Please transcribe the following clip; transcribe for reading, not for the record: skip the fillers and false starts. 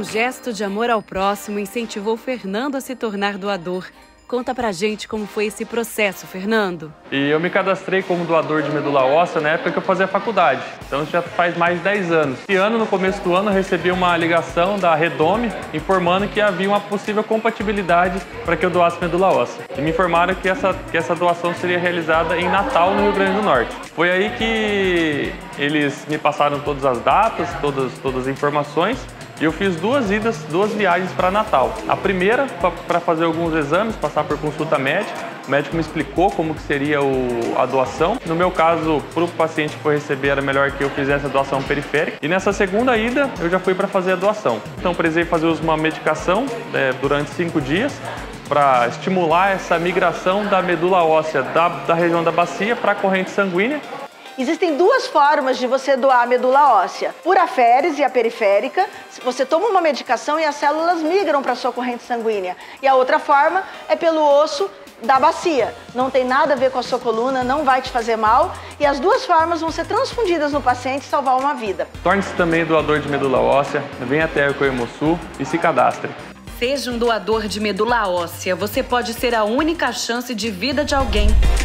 um gesto de amor ao próximo, incentivou Fernando a se tornar doador. Conta pra gente como foi esse processo, Fernando. E eu me cadastrei como doador de medula óssea na época que eu fazia faculdade. Então já faz mais de 10 anos. Esse ano, no começo do ano, eu recebi uma ligação da Redome informando que havia uma possível compatibilidade para que eu doasse medula óssea. E me informaram que essa doação seria realizada em Natal, no Rio Grande do Norte. Foi aí que eles me passaram todas as datas, todas as informações. E eu fiz duas viagens para Natal. A primeira, para fazer alguns exames, passar por consulta médica. O médico me explicou como que seria a doação. No meu caso, para o paciente que foi receber, era melhor que eu fizesse a doação periférica. E nessa segunda ida, eu já fui para fazer a doação. Então, precisei fazer uma medicação durante 5 dias para estimular essa migração da medula óssea da região da bacia para a corrente sanguínea. Existem duas formas de você doar a medula óssea, por aférese e a periférica. Você toma uma medicação e as células migram para a sua corrente sanguínea. E a outra forma é pelo osso da bacia. Não tem nada a ver com a sua coluna, não vai te fazer mal. E as duas formas vão ser transfundidas no paciente e salvar uma vida. Torne-se também doador de medula óssea, venha até a Hemosul e se cadastre. Seja um doador de medula óssea, você pode ser a única chance de vida de alguém.